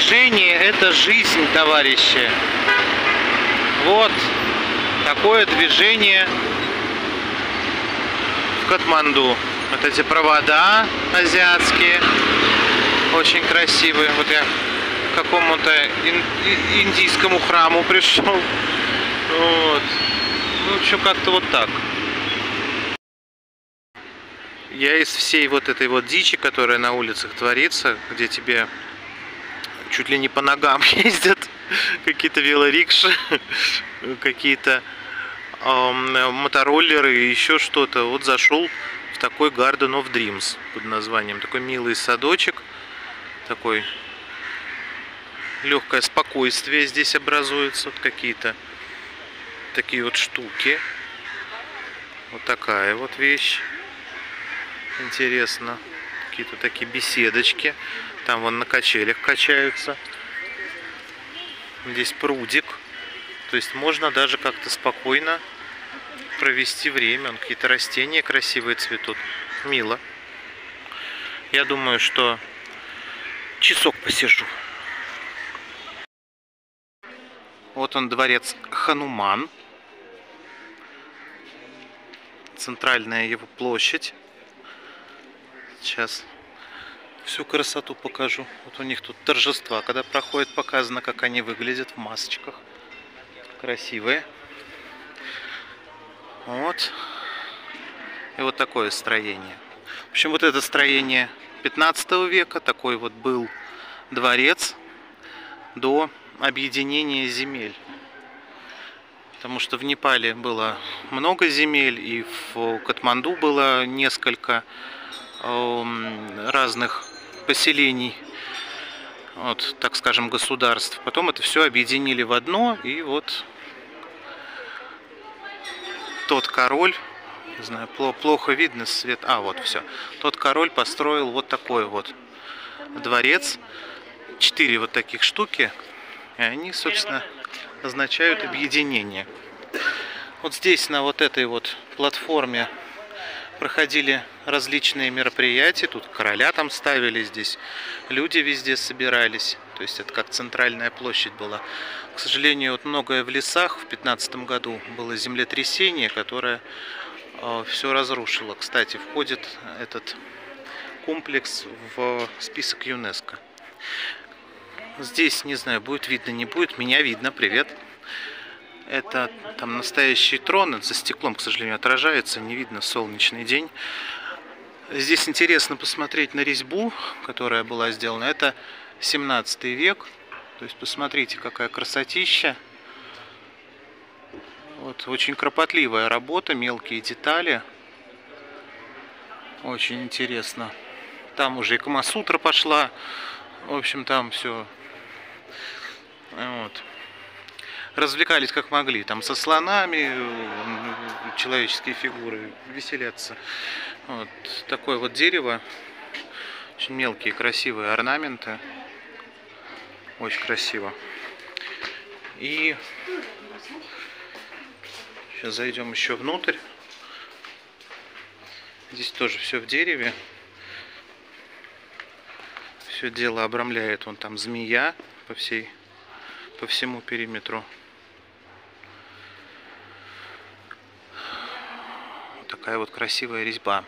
движение – это жизнь, товарищи. Вот такое движение в Катманду. Вот эти провода азиатские, очень красивые. Вот я к какому-то индийскому храму пришел. Вот. Ну, в общем, как-то вот так. Я из всей вот этой вот дичи, которая на улицах творится, где тебе чуть ли не по ногам ездят какие-то велорикши, какие-то мотороллеры и еще что-то. Вот зашел в такой Garden of Dreams под названием. Такой милый садочек, такой легкое спокойствие здесь образуется. Вот какие-то такие вот штуки. Вот такая вот вещь. Интересно. Какие-то такие беседочки. Там вон на качелях качаются. Здесь прудик. То есть можно даже как-то спокойно провести время. Какие-то растения красивые цветут. Мило. Я думаю, что часок посижу. Вот он, дворец Хануман. Центральная его площадь. Сейчас всю красоту покажу. Вот у них тут торжества, когда проходит, показано, как они выглядят в масочках. Красивые. Вот. И вот такое строение. В общем, вот это строение 15 века. Такой вот был дворец до объединения земель. Потому что в Непале было много земель, и в Катманду было несколько разных поселений, вот, так скажем, государств. Потом это все объединили в одно, и вот тот король, не знаю, плохо видно свет, вот все. Тот король построил вот такой вот дворец, 4 вот таких штуки, и они, собственно, означают объединение. Вот здесь, на вот этой вот платформе, проходили различные мероприятия. Тут короля там ставили, здесь люди везде собирались. То есть это как центральная площадь была. К сожалению, вот многое в лесах. В 15 году было землетрясение, которое все разрушило. Кстати, входит этот комплекс в список ЮНЕСКО. Здесь, не знаю, будет видно, не будет. Меня видно. Привет. Это там настоящий трон, это за стеклом, к сожалению, отражается, не видно, солнечный день. Здесь интересно посмотреть на резьбу, которая была сделана. Это 17 век, то есть посмотрите, какая красотища. Вот, очень кропотливая работа, мелкие детали. Очень интересно. Там уже и Камасутра пошла, в общем, там все. Вот. Развлекались как могли, там со слонами, человеческие фигуры, веселятся. Вот такое вот дерево, очень мелкие красивые орнаменты, очень красиво. И сейчас зайдем еще внутрь. Здесь тоже все в дереве, все дело обрамляет вон там змея по всему периметру. Такая вот красивая резьба.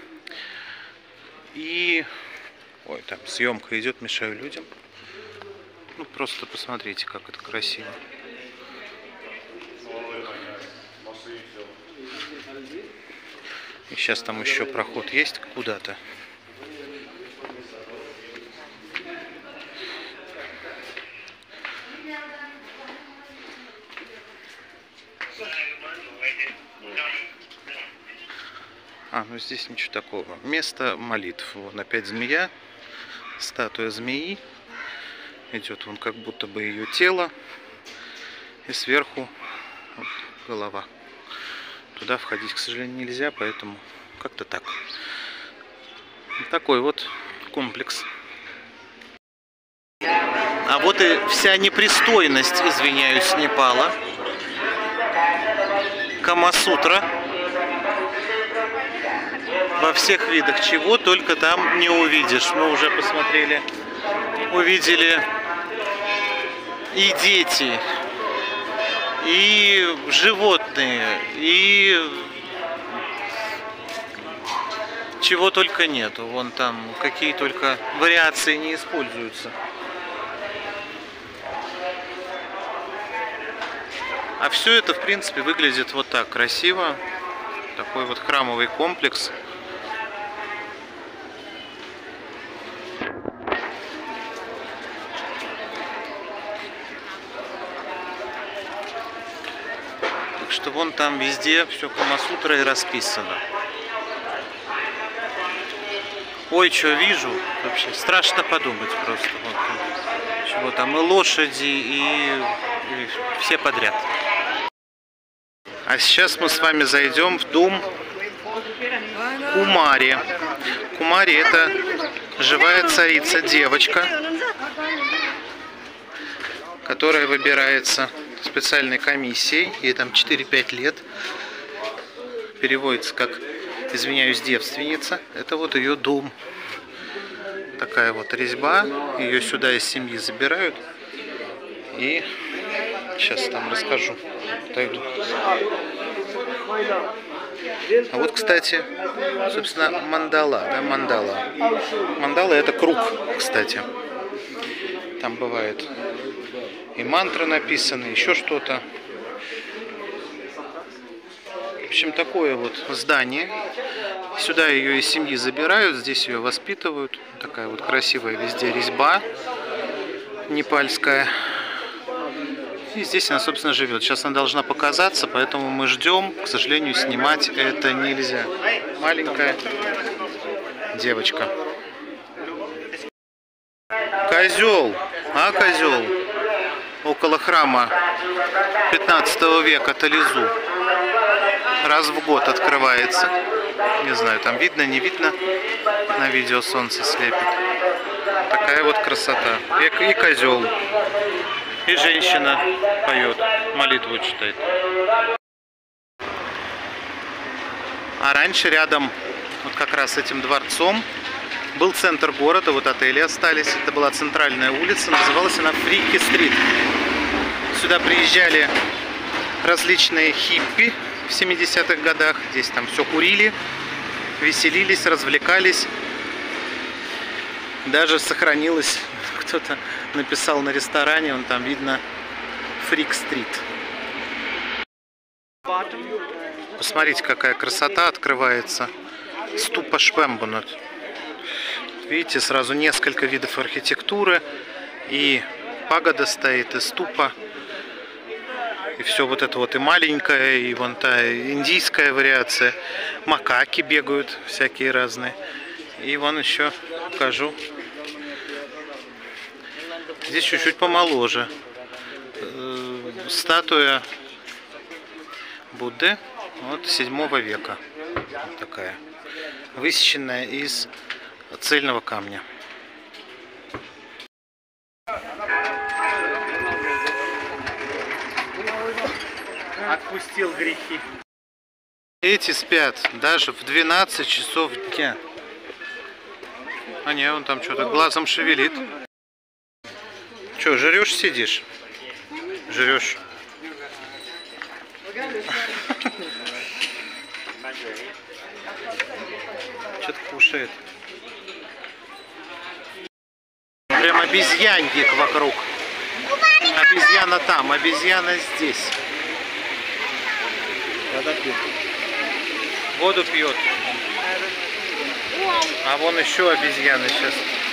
И ой, там съемка идет, мешаю людям. Ну просто посмотрите, как это красиво. И сейчас там еще проход есть куда-то. Ну здесь ничего такого. Место молитв. Вон опять змея. Статуя змеи. Идет вон как будто бы ее тело. И сверху вот голова. Туда входить, к сожалению, нельзя, поэтому как-то так. Такой вот комплекс. А вот и вся непристойность, извиняюсь, Непала. Камасутра. Во всех видах, чего только там не увидишь. Мы уже посмотрели, увидели и дети, и животные, и чего только нету. Вон там какие только вариации не используются. А все это, в принципе, выглядит вот так красиво. Такой вот храмовый комплекс. Так что вон там везде все Камасутра и расписано. Ой, что вижу, вообще страшно подумать просто. Вот, чего там и лошади, и все подряд. А сейчас мы с вами зайдем в дом Кумари. Кумари — это живая царица, девочка, которая выбирается специальной комиссией. Ей там 4-5 лет. Переводится как, извиняюсь, девственница. Это вот ее дом. Такая вот резьба. Ее сюда из семьи забирают. И сейчас там расскажу. Отойду. А вот, кстати, собственно, мандала. Да, мандала. Мандала — это круг, кстати. Там бывает и мантры написаны, еще что-то. В общем, такое вот здание. Сюда ее из семьи забирают, здесь ее воспитывают. Такая вот красивая везде резьба непальская. И здесь она, собственно, живет. Сейчас она должна показаться, поэтому мы ждем. К сожалению, снимать это нельзя. Маленькая девочка. Козел, а козел? Около храма 15 века Тализу. Раз в год открывается. Не знаю, там видно, не видно. На видео солнце слепит. Такая вот красота. И козел. И женщина поет, молитву читает. А раньше рядом, вот как раз с этим дворцом, был центр города, вот отели остались. Это была центральная улица, называлась она Фрики-стрит. Сюда приезжали различные хиппи в 70-х годах. Здесь там все курили, веселились, развлекались. Даже сохранилось, кто-то написал на ресторане, он там видно, Фрик-стрит. Посмотрите, какая красота открывается. Ступа Швембунат. Видите, сразу несколько видов архитектуры. И пагода стоит, и ступа. И все вот это вот и маленькое, и вон та индийская вариация. Макаки бегают всякие разные. И вон еще покажу. Здесь чуть-чуть помоложе. Статуя Будды от 7 века. Такая. Высеченная из цельного камня. Отпустил грехи. Эти спят даже в 12 часов дня. А не, он там что-то глазом шевелит. Че, жрешь, сидишь? Жрешь. Что-то кушает. Прям обезьянник вокруг. Обезьяна там, обезьяна здесь. Вода пьет. Воду пьет. А вон еще обезьяны сейчас.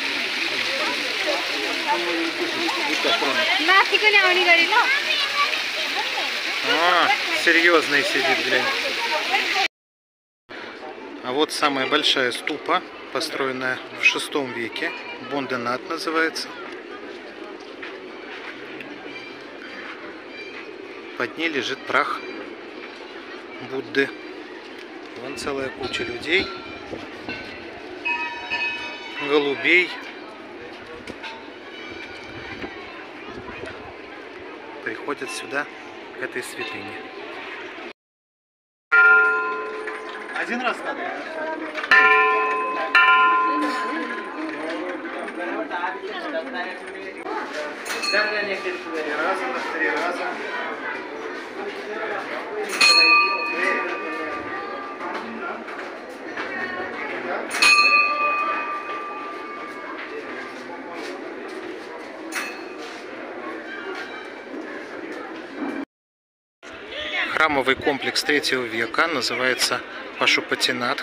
А, серьезный сидит, глянь. А вот самая большая ступа, построенная в VI веке. Бонденат называется. Под ней лежит прах Будды. Вон целая куча людей, голубей. Приходят сюда, к этой святыне. Один раз надо. Храмовый комплекс 3 века, называется Пашупатинатх.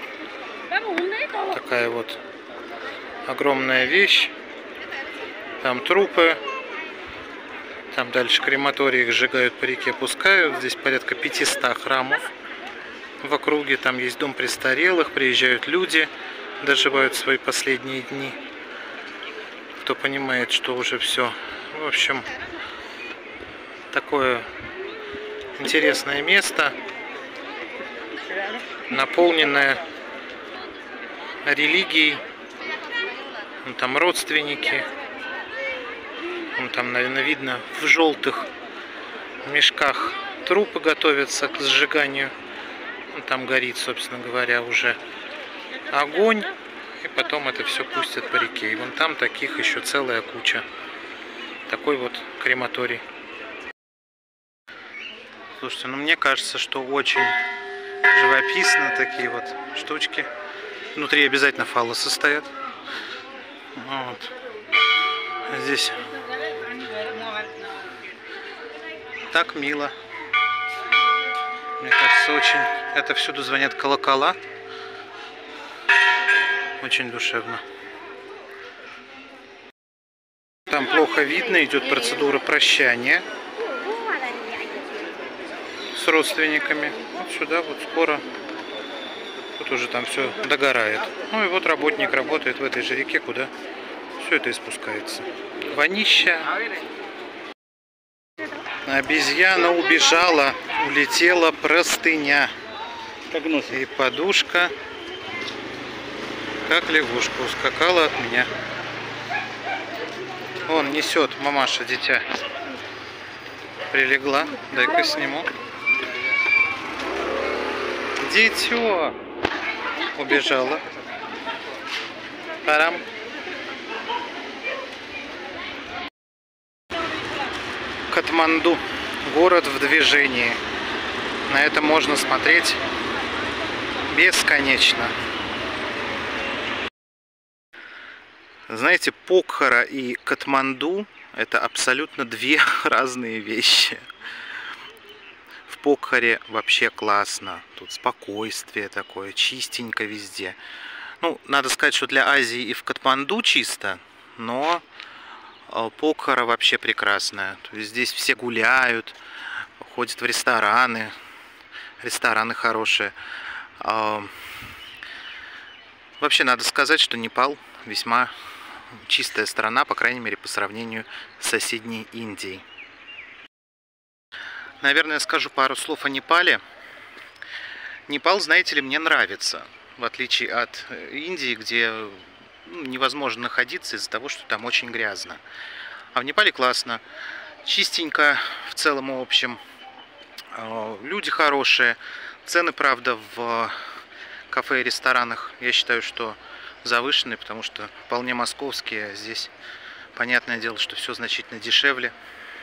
Такая вот огромная вещь. Там трупы. Там дальше крематории, их сжигают по реке, пускают. Здесь порядка 500 храмов в округе. Там есть дом престарелых, приезжают люди, доживают свои последние дни. Кто понимает, что уже все. В общем, такое интересное место, наполненное религией. Там родственники. Там, наверное, видно, в желтых мешках трупы готовятся к сжиганию. Там горит, собственно говоря, уже огонь. И потом это все пустят по реке. И вон там таких еще целая куча. Такой вот крематорий. Слушайте, ну мне кажется, что очень живописно такие вот штучки. Внутри обязательно фаллосы стоят. Вот. Здесь так мило. Мне кажется, очень... Это всюду звонят колокола. Очень душевно. Там плохо видно, идет процедура прощания с родственниками. Вот сюда вот скоро. Тут уже там все догорает. Ну и вот работник работает в этой же реке, куда все это испускается. Вонища. Обезьяна убежала, улетела простыня. И подушка, как лягушка, ускакала от меня. Он несет, мамаша, дитя. Прилегла, дай-ка сниму. Дитё убежала. Парам. Катманду. Город в движении. На это можно смотреть бесконечно. Знаете, Покхара и Катманду — это абсолютно две разные вещи. В Покхаре вообще классно. Тут спокойствие такое, чистенько везде. Ну, надо сказать, что для Азии и в Катманду чисто, но Покхара вообще прекрасная. То есть здесь все гуляют, ходят в рестораны. Рестораны хорошие. Вообще надо сказать, что Непал весьма чистая страна, по крайней мере, по сравнению с соседней Индией. Наверное, скажу пару слов о Непале. Непал, знаете ли, мне нравится, в отличие от Индии, где невозможно находиться из-за того, что там очень грязно. А в Непале классно, чистенько в целом и общем, люди хорошие, цены, правда, в кафе и ресторанах, я считаю, что завышенные, потому что вполне московские, здесь понятное дело, что все значительно дешевле.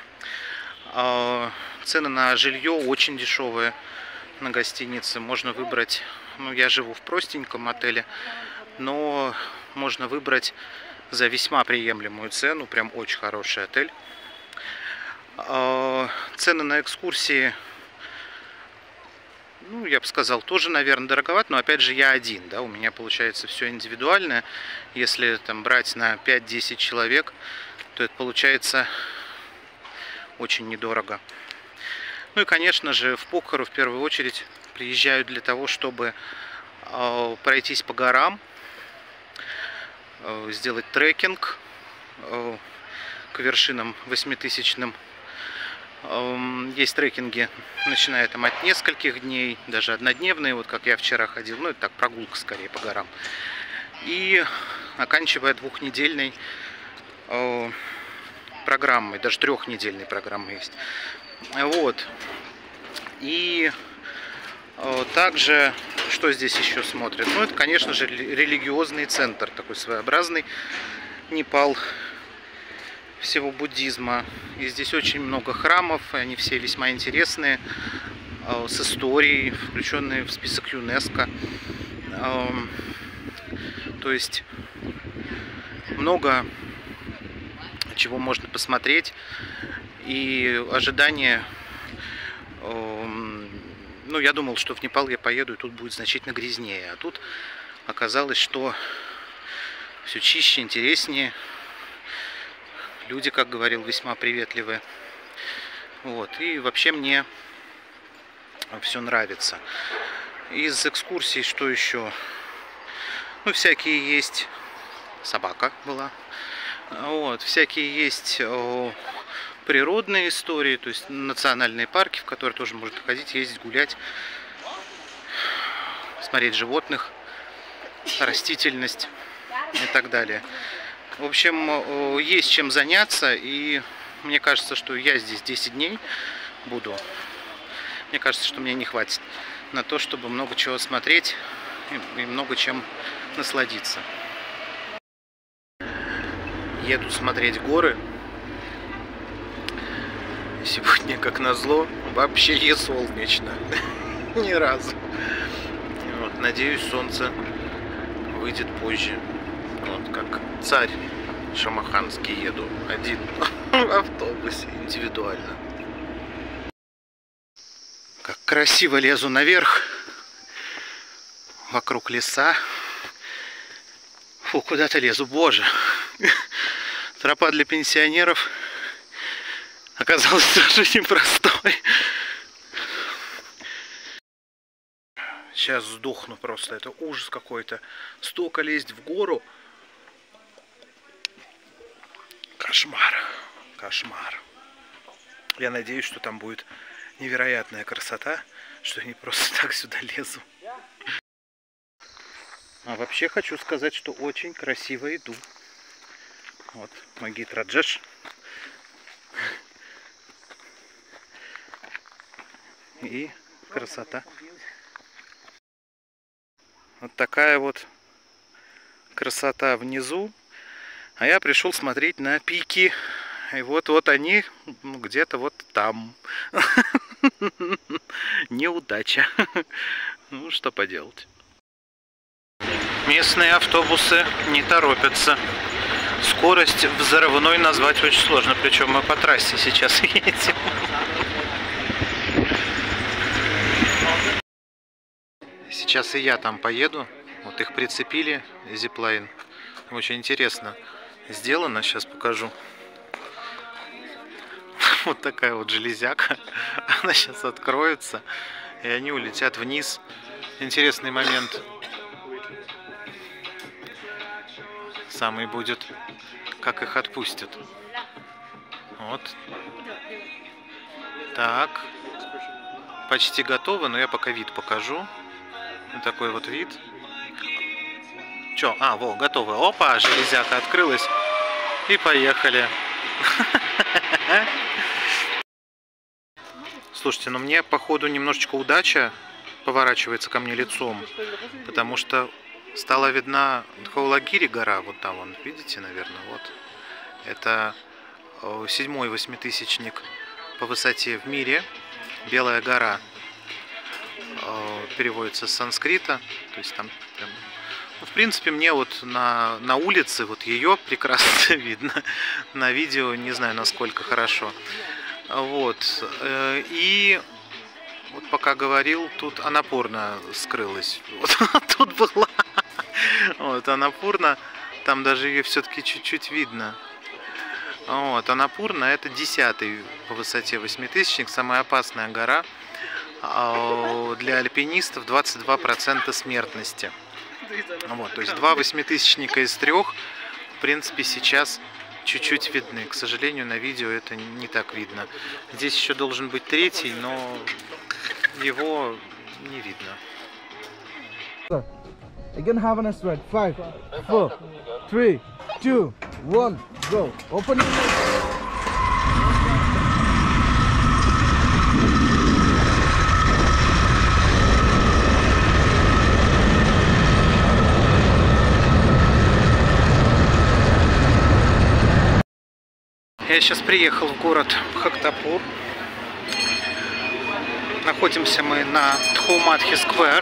Цены на жилье очень дешевые, на гостиницы можно выбрать, ну, я живу в простеньком отеле, но можно выбрать за весьма приемлемую цену, прям очень хороший отель. Цены на экскурсии, ну, я бы сказал, тоже, наверное, дороговато, но опять же я один, да, у меня получается все индивидуальное. Если там брать на 5-10 человек, то это получается очень недорого. Ну и, конечно же, в Покхару в первую очередь приезжают для того, чтобы пройтись по горам, сделать трекинг к вершинам 8000-ным. Есть трекинги, начиная там от нескольких дней, даже однодневные, вот как я вчера ходил, ну это так, прогулка скорее по горам, и оканчивая двухнедельной программой, даже трехнедельной программой есть. Вот. И также, что здесь еще смотрят? Ну это, конечно же, религиозный центр, такой своеобразный, Непал всего буддизма. И здесь очень много храмов, и они все весьма интересные, с историей, включенные в список ЮНЕСКО. То есть много чего можно посмотреть. И ожидания... Ну, я думал, что в Непал я поеду, и тут будет значительно грязнее. А тут оказалось, что все чище, интереснее. Люди, как говорил, весьма приветливые. Вот. И вообще мне все нравится. Из экскурсий что еще? Ну, всякие есть. Собака была. Вот. Всякие есть природные истории, то есть национальные парки, в которые тоже можно ходить, ездить, гулять, смотреть животных, растительность и так далее. В общем, есть чем заняться, и мне кажется, что я здесь 10 дней буду. Мне кажется, что мне не хватит на то, чтобы много чего смотреть и много чем насладиться. Еду смотреть горы. Сегодня, как назло, вообще не солнечно. Ни разу. Вот, надеюсь, солнце выйдет позже. Вот как царь шамаханский еду один в автобусе индивидуально. Как красиво лезу наверх. Вокруг леса. Фу, куда-то лезу, боже. Тропа для пенсионеров оказалась тоже непростой. Сейчас сдохну просто. Это ужас какой-то. Столько лезть в гору. Кошмар. Кошмар. Я надеюсь, что там будет невероятная красота, что я не просто так сюда лезу. А вообще хочу сказать, что очень красиво иду. Вот, Магит Раджеш. И красота. Вот такая вот красота внизу. А я пришел смотреть на пики. И вот они где-то вот там. Неудача. Ну, что поделать. Местные автобусы не торопятся. Скорость взрывной назвать очень сложно. Причем мы по трассе сейчас едем. Сейчас и я там поеду. Вот их прицепили, зиплайн. Очень интересно сделано. Сейчас покажу. Вот такая вот железяка. Она сейчас откроется. И они улетят вниз. Интересный момент. Самый будет, как их отпустят. Вот. Так. Почти готово, но я пока вид покажу. Вот такой вот вид. Чё? А, во, готово. Опа, железяка открылась. И поехали. Слушайте, ну мне, походу, немножечко удача поворачивается ко мне лицом. Потому что стала видна Дхаулагири гора. Вот там, вон, видите, наверное, вот. Это 7-й восьмитысячник по высоте в мире. Белая гора. Переводится с санскрита. То есть там прям... Ну, в принципе, мне вот на улице вот ее прекрасно видно. На видео не знаю, насколько хорошо. Вот. И вот пока говорил, тут Анапурна скрылась. Вот тут была. Вот Анапурна. Там даже ее все-таки чуть-чуть видно. Вот. Анапурна — это 10-й по высоте восьмитысячник. Самая опасная гора. Для альпинистов 22% смертности. Вот, то есть 2 восьмитысячника из 3, в принципе, сейчас чуть-чуть видны. К сожалению, на видео это не так видно. Здесь еще должен быть 3-й, но его не видно. Again, have a straight. 5, 4, 3, 2, 1, go. Open your mouth. Я сейчас приехал в город Бхактапур. Находимся мы на Тхоумадхи-сквер.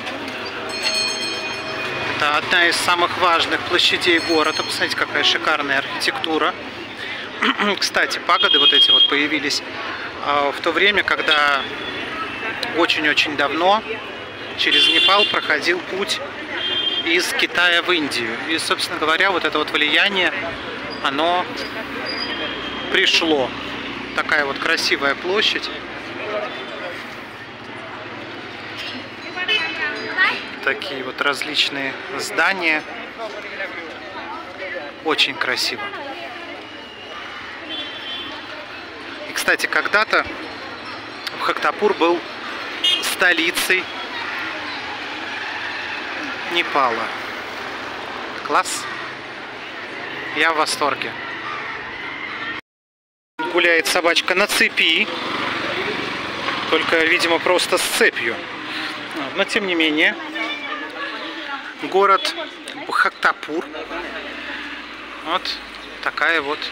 Это одна из самых важных площадей города. Посмотрите, какая шикарная архитектура. Кстати, пагоды вот эти вот появились в то время, когда очень-очень давно через Непал проходил путь из Китая в Индию. И, собственно говоря, вот это вот влияние, оно пришло. Такая вот красивая площадь. Такие вот различные здания. Очень красиво. И, кстати, когда-то Бхактапур был столицей Непала. Класс. Я в восторге. Гуляет собачка на цепи. Только, видимо, просто с цепью. Но, тем не менее, город Бхактапур. Вот такая вот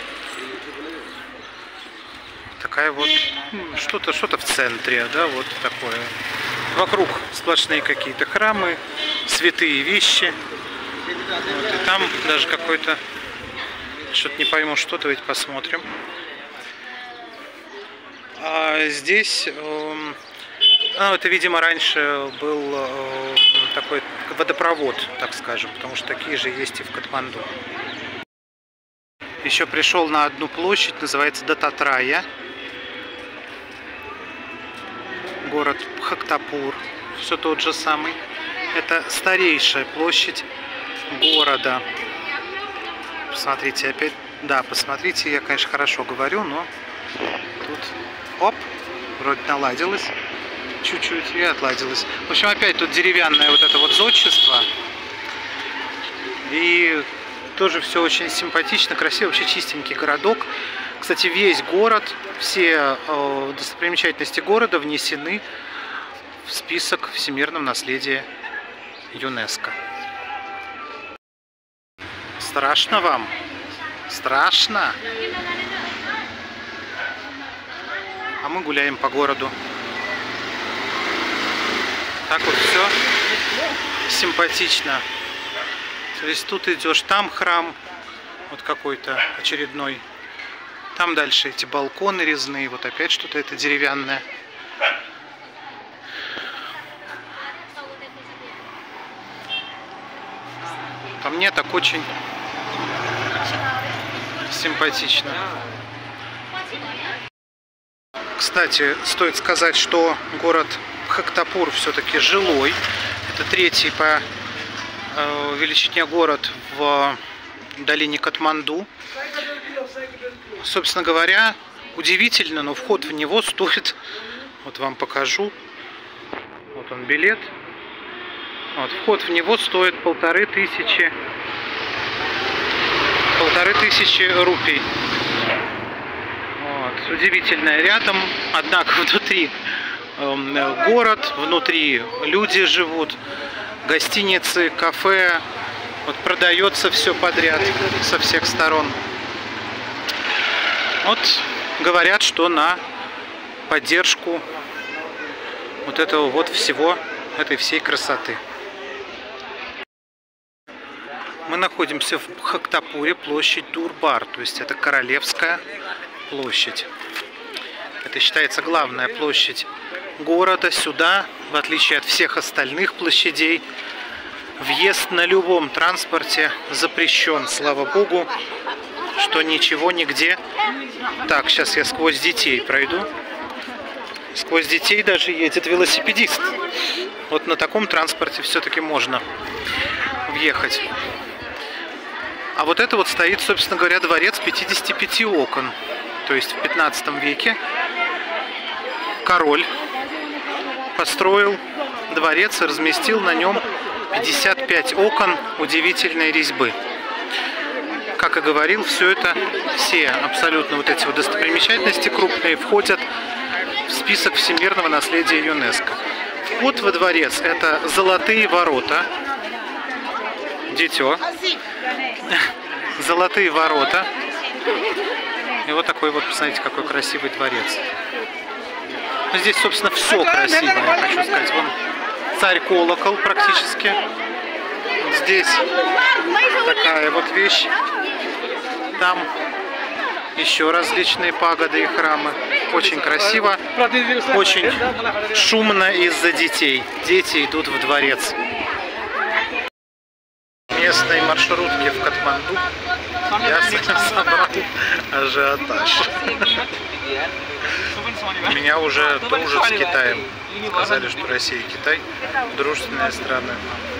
что-то в центре, да, вот такое. Вокруг сплошные какие-то храмы, святые вещи. Вот, и там даже какой-то, что-то не пойму, что, давайте посмотрим. А здесь, это, видимо, раньше был такой водопровод, так скажем, потому что такие же есть и в Катманду. Еще пришел на одну площадь, называется Дататрая. Город Бхактапур, все тот же самый. Это старейшая площадь города. Посмотрите опять. Да, посмотрите, я, конечно, хорошо говорю, но тут, оп, вроде наладилось. Чуть-чуть и отладилось. В общем, опять тут деревянное вот это вот зодчество. И тоже все очень симпатично, красиво, вообще чистенький городок. Кстати, весь город, все достопримечательности города внесены в список всемирного наследия ЮНЕСКО. Страшно вам? Страшно? А мы гуляем по городу. Так вот все симпатично. То есть тут идешь, там храм, вот какой-то очередной. Там дальше эти балконы резные, вот опять что-то это деревянное. По мне так очень симпатично. Кстати, стоит сказать, что город Бхактапур все-таки жилой. Это третий по величине город в долине Катманду. Собственно говоря, удивительно, но вход в него стоит, вот вам покажу, вот он билет, вот, вход в него стоит 1500 рупий. Вот, удивительное рядом, однако внутри город, внутри люди живут, гостиницы, кафе, вот продается все подряд со всех сторон. Вот говорят, что на поддержку вот этого вот всего, этой всей красоты. Мы находимся в Бхактапуре, площадь Дурбар, то есть это Королевская площадь. Это считается главная площадь города. Сюда, в отличие от всех остальных площадей, въезд на любом транспорте запрещен. Слава Богу, что ничего нигде. Так, сейчас я сквозь детей пройду. Сквозь детей даже едет велосипедист. Вот на таком транспорте все-таки можно въехать. А вот это вот стоит, собственно говоря, дворец 55 окон. То есть в 15 веке король построил дворец и разместил на нем 55 окон удивительной резьбы. Как и говорил, все абсолютно вот эти вот достопримечательности крупные входят в список всемирного наследия ЮНЕСКО. Вход во дворец — это золотые ворота. Дитё. Золотые ворота. И вот такой вот, посмотрите, какой красивый дворец. Ну, здесь, собственно, все красиво, я хочу сказать. Вон царь-колокол практически. Здесь такая вот вещь. Там еще различные пагоды и храмы. Очень красиво, очень шумно из-за детей. Дети идут в дворец. Местные маршрутки в Катманду. Я собрал ажиотаж. Меня уже дружат с Китаем. Сказали, что Россия и Китай дружественные страны.